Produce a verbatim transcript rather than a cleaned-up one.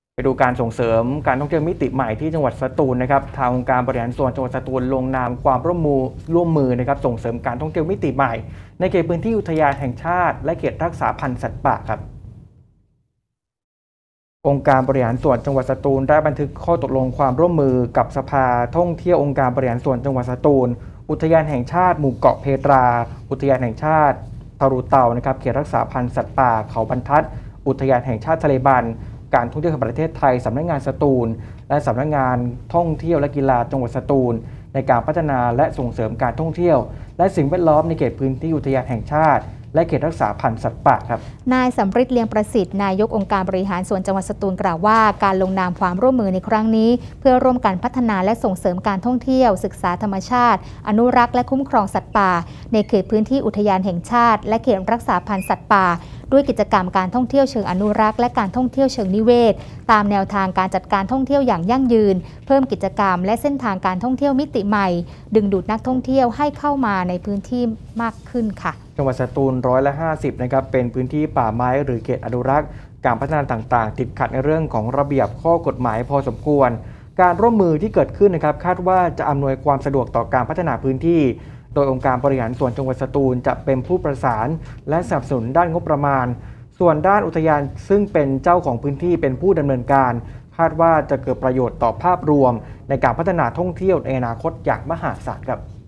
ไปดูการส่งเสริมการท่องเที่ยวมิติใหม่ที่จังหวัดสตูลนะครับทางองค์การบริหารส่วนจังหวัดสตูลลงนามความร่วมมือร่วมมือนะครับส่งเสริมการท่องเที่ยวมิติใหม่ในเขตพื้นที่อุทยานแห่งชาติและเขตรักษาพันธุ์สัตว์ป่าครับองค์การบริหารส่วนจังหวัดสตูลได้บันทึกข้อตกลงความร่วมมือกับสภาท่องเที่ยวองค์การบริหารส่วนจังหวัดสตูลอุทยานแห่งชาติหมู่เกาะเพตรา อุทยานแห่งชาติทารูเตานะครับเขตรักษาพันธุ์สัตว์ป่าเขาบรรทัดอุทยานแห่งชาติทะเลบันการท่องเที่ยวแห่งประเทศไทยสำนักงานสตูลและสำนักงานท่องเที่ยวและกีฬาจังหวัดสตูลในการพัฒนาและส่งเสริมการท่องเที่ยวและสิ่งแวดล้อมในเขตพื้นที่อุทยานแห่งชาติและเขตรักษาพันธุ์สัตว์ป่าครับนายสำริดเลียงประสิทธิ์นายกองค์การบริหารส่วนจังหวัดสตูลกล่าวว่าการลงนามความร่วมมือในครั้งนี้เพื่อร่วมกันพัฒนาและส่งเสริมการท่องเที่ยวศึกษาธรรมชาติอนุรักษ์และคุ้มครองสัตว์ป่าในเขตพื้นที่อุทยานแห่งชาติและเขตรักษาพันธุ์สัตว์ป่าด้วยกิจกรรมการท่องเที่ยวเชิงอนุรักษ์และการท่องเที่ยวเชิงนิเวศตามแนวทางการจัดการท่องเที่ยวอย่างยั่งยืนเพิ่มกิจกรรมและเส้นทางการท่องเที่ยวมิติใหม่ดึงดูดนักท่องเที่ยวให้เข้ามาในพื้นที่มากขึ้นค่ะจังหวัดสตูลร้อยละห้าสิบนะครับเป็นพื้นที่ป่าไม้หรือเขตอนุรักษ์การพัฒนาต่างๆติดขัดในเรื่องของระเบียบข้อกฎหมายพอสมควรการร่วมมือที่เกิดขึ้นนะครับคาดว่าจะอำนวยความสะดวกต่อการพัฒนาพื้นที่โดยองค์การบริหารส่วนจังหวัดสตูลจะเป็นผู้ประสานและสนับสนุนด้านงบประมาณส่วนด้านอุทยานซึ่งเป็นเจ้าของพื้นที่เป็นผู้ดำเนินการคาดว่าจะเกิดประโยชน์ต่อภาพรวมในการพัฒนาท่องเที่ยวในอนาคตอย่างมหาศาลครับ